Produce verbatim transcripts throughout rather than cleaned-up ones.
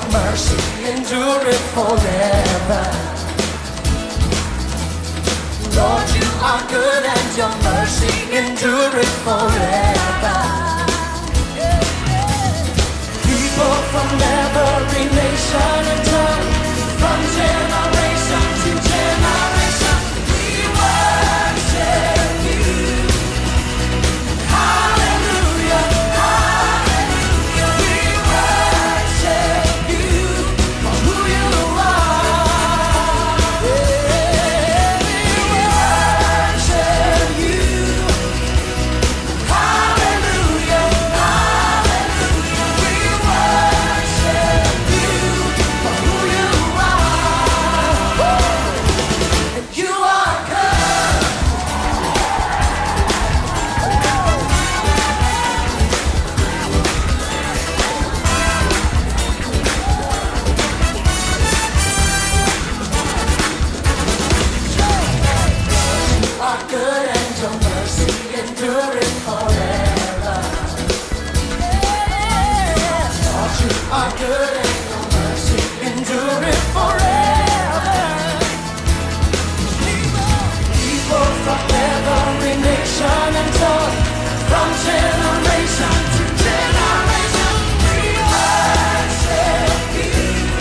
mercy endureth forever. Lord, you are good and your mercy endureth forever. People from every nation and tongue, from generation to generation, we worship you. Hallelujah, hallelujah, we worship you for who you are. Yeah, we worship you. Hallelujah, hallelujah, we worship you for who you are. And you are good. You are good and your mercy endureth forever. Lord, you are good and your mercy endureth forever. People from every nation and tongue, from generation to generation, we worship you.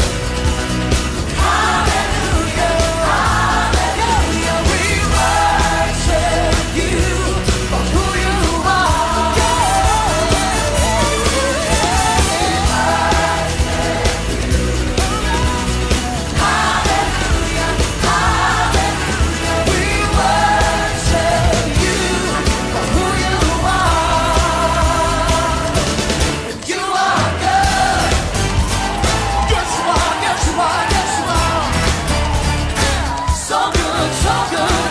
Hallelujah, hallelujah, we worship you for who you are. Hallelujah, hallelujah, we worship you for who you are. You are good. Yes, you are, yes, you are, yes, you are. So good, so good.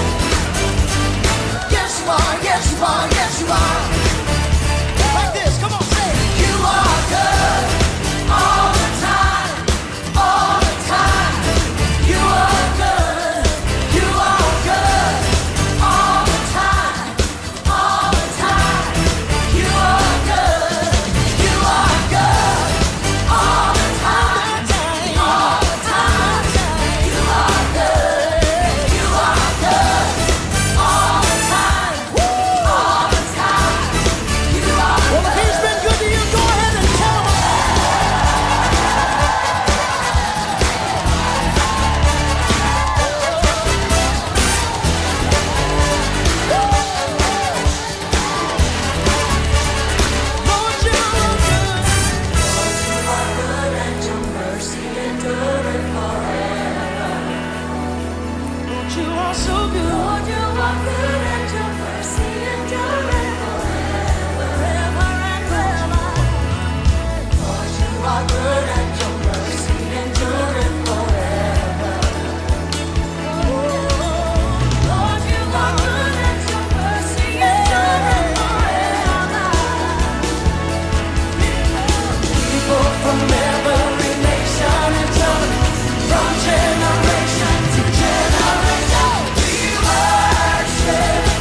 Yes, you are, yes, you are, yes, you are. Like this, come on, say it. You are good all the time, all the time. You are good, you are good all the time, all the time. You are good, you are good all the time, all the time. You are good, you are good all the time, all the time. You are well, if he's been good to you, go ahead and tell him. Lord, you are good. Lord, you are good and your mercy endureth forever. Lord, you are so good. Lord, you are good and your mercy endureth forever, forever and ever. Lord, you are good and your mercy endureth forever. Lord, you are good and your mercy endureth forever. People from every nation and tongue, from generation to generation, we worship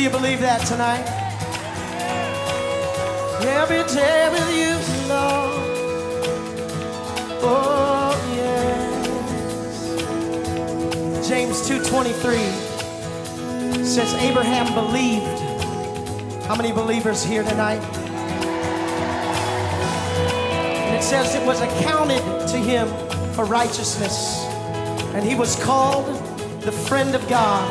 you believe that tonight? Every day with you, Lord. Oh, yes. James two twenty-three says Abraham believed. How many believers here tonight? And it says it was accounted to him for righteousness, and he was called the friend of God.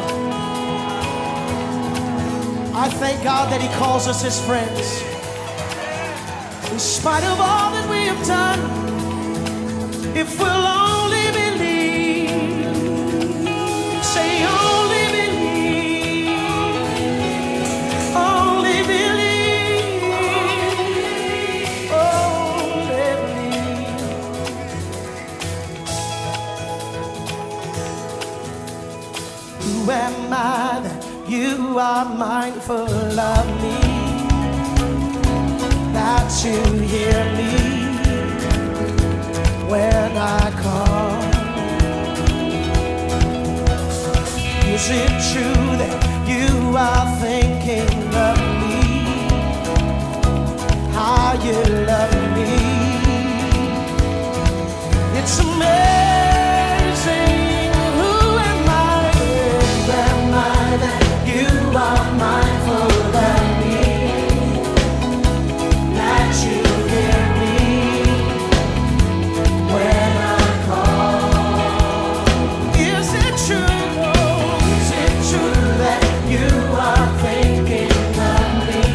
I thank God that he calls us his friends. In spite of all that we have done, if we'll only believe, say only believe, only believe, only believe. Who am I that you are mindful of me, that you hear me when I call? Is it true that you are thinking of me, how you love me? It's amazing. Who am I? Who am I that you are mindful of me, that you hear me when I call? Is it true? Is it true that you are thinking of me,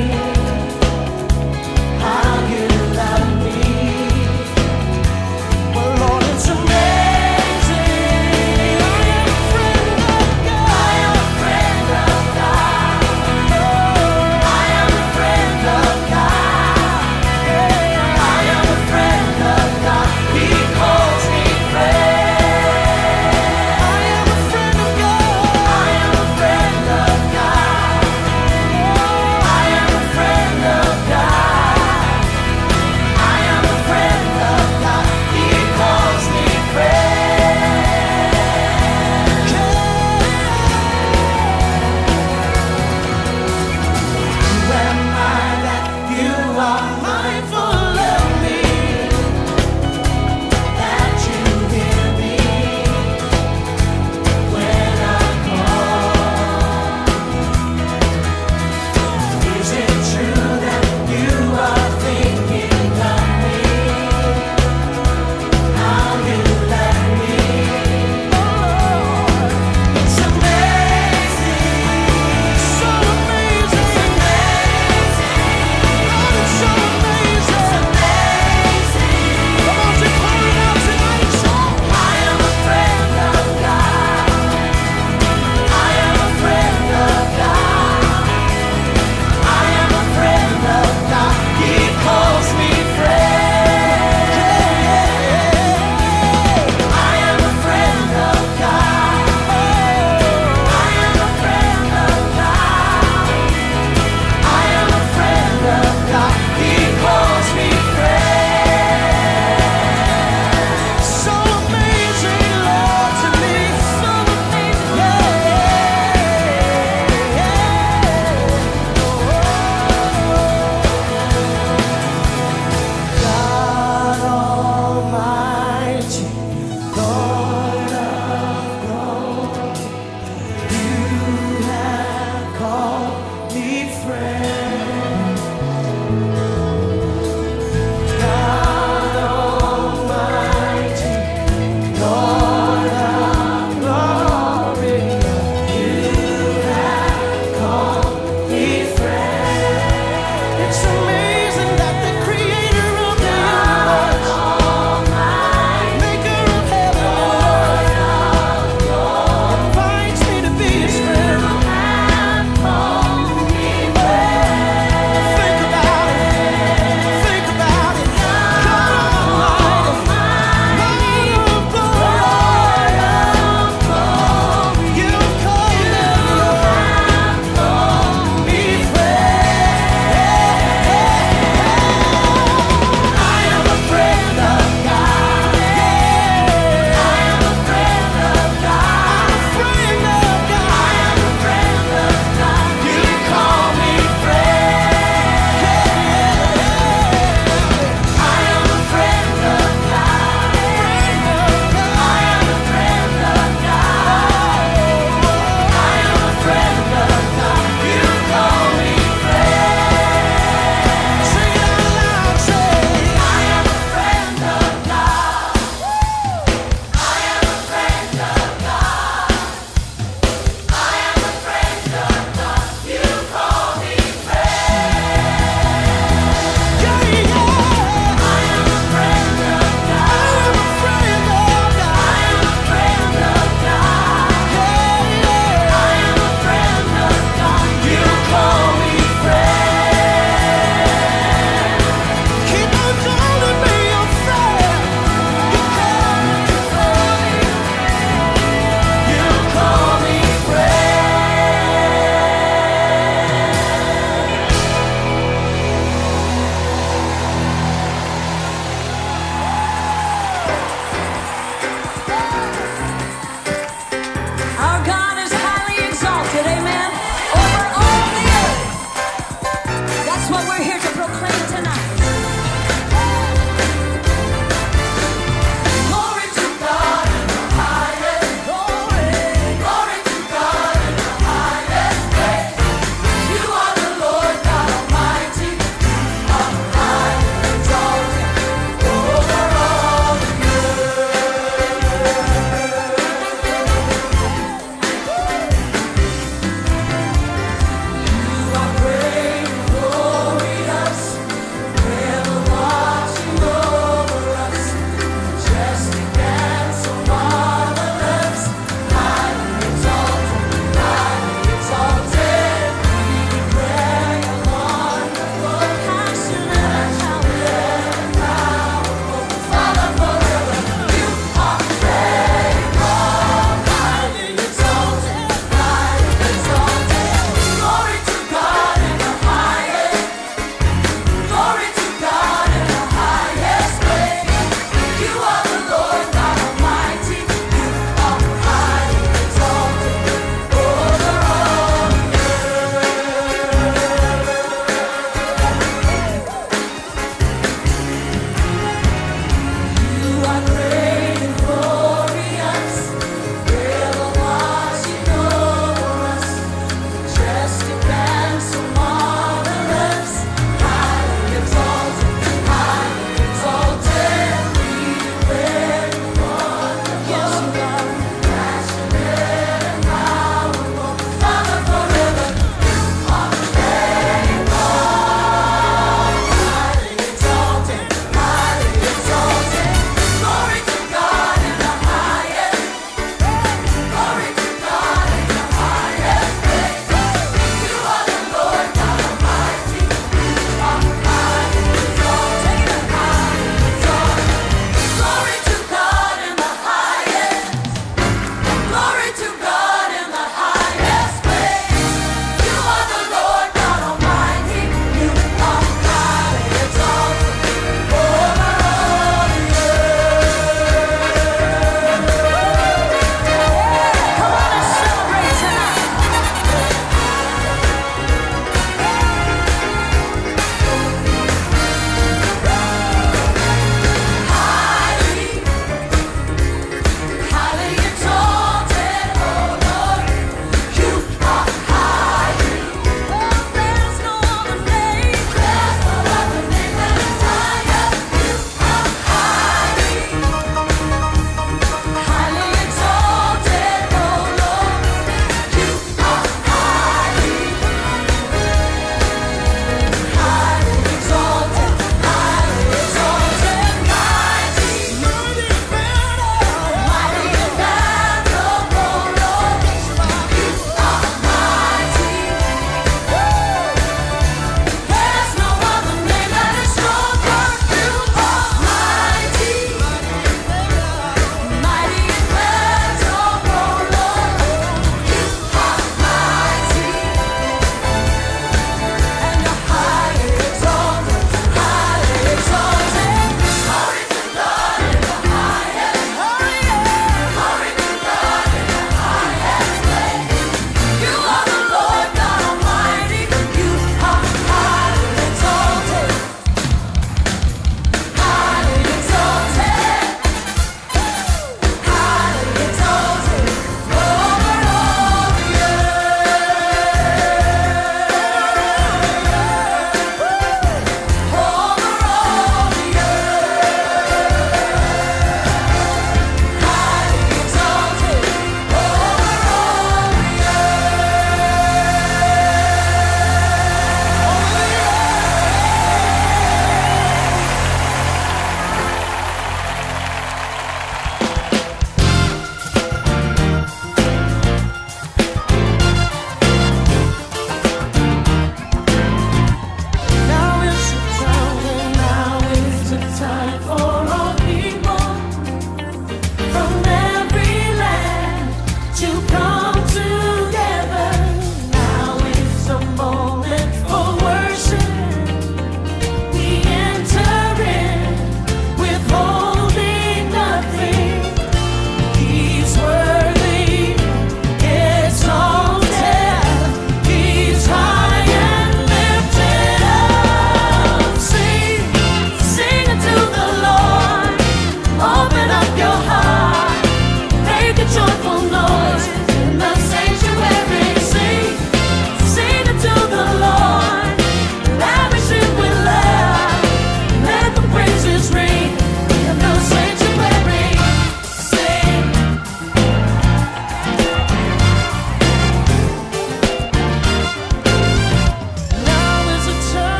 how you love me? Well, Lord, it's amazing. I am a friend of God. I am a friend of God. I am a friend of God. I am a friend of God. He calls me friend. I am a friend of God. I am a friend of God. I am a friend of God. I am a friend of God. He calls me friend. Who am I that you are mindful of me, that you hear me when I call? Is it true that you are thinking of me, how you love me? Oh, it's amazing, so amazing, Lord, it's so amazing. Come on, just pour it out tonight. I am a friend of God. I am a friend of God. I am a friend of God. He calls me friend. I am a friend of God. I am a friend of God. I am a friend of God. He calls me friend. So amazing, Lord, to me. So amazing. God Almighty, Lord of glory, you have called me friend. God Almighty, Lord of glory, you have called me friend. It's amazing that the creator of the universe, maker of heaven and earth, invites me to be his friend.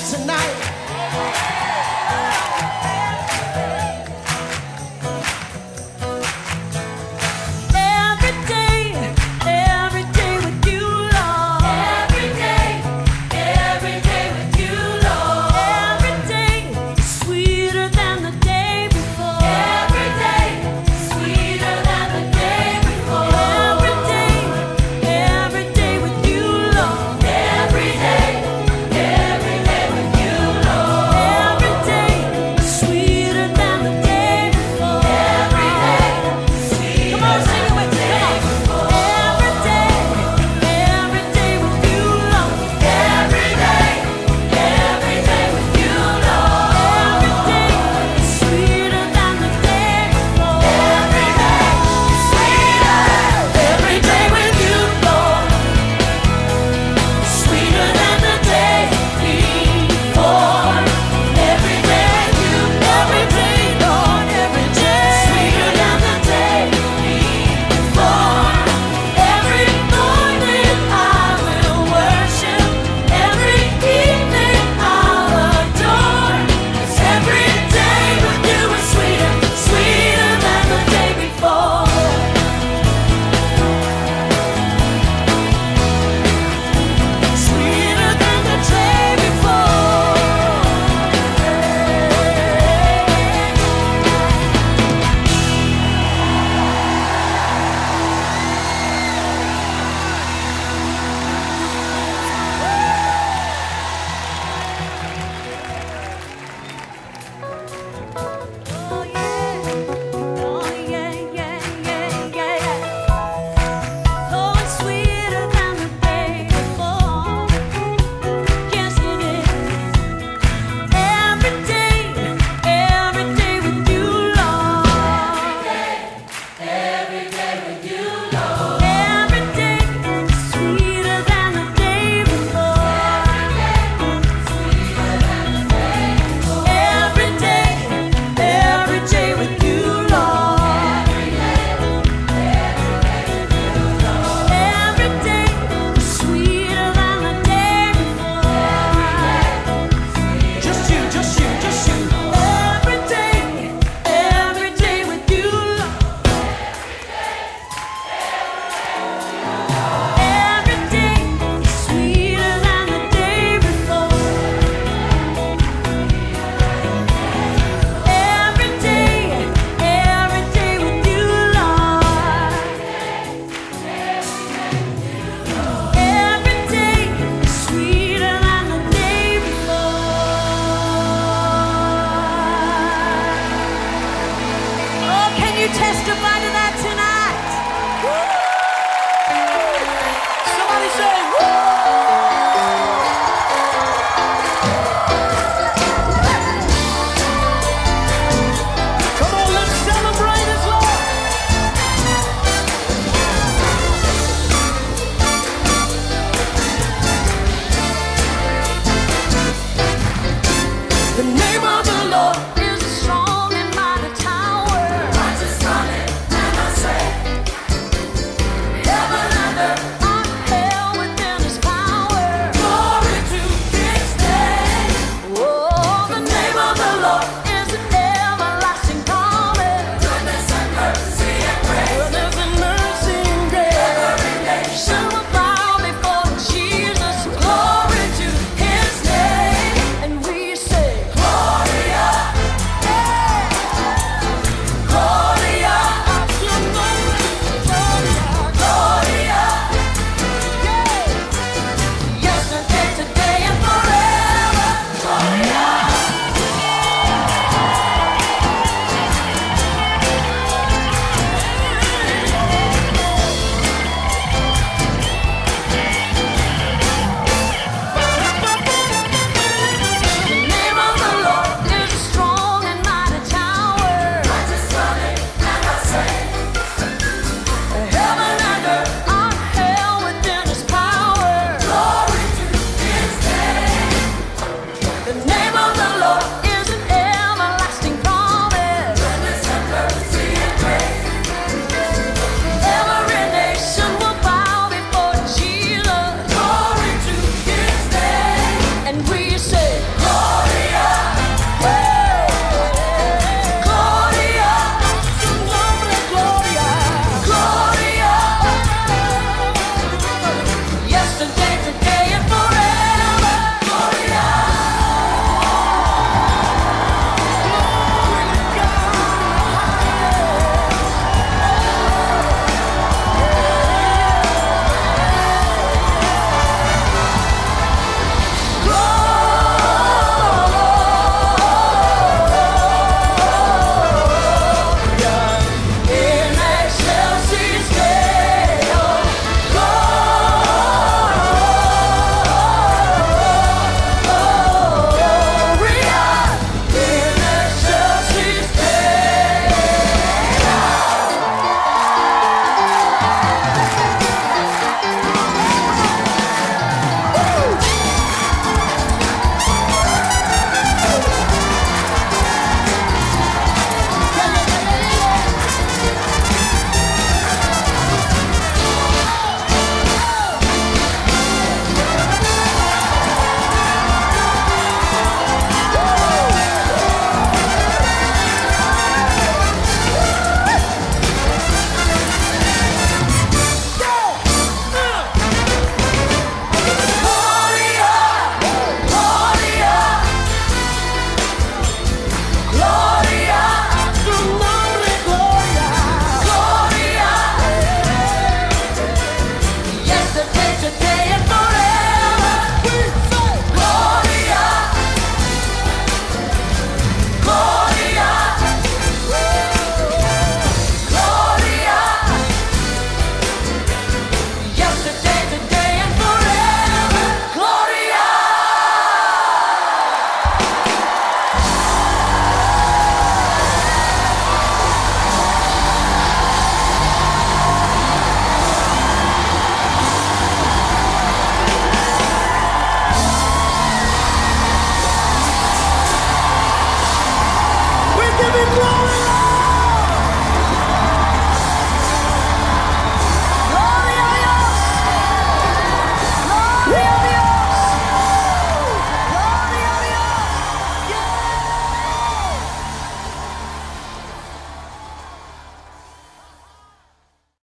tonight.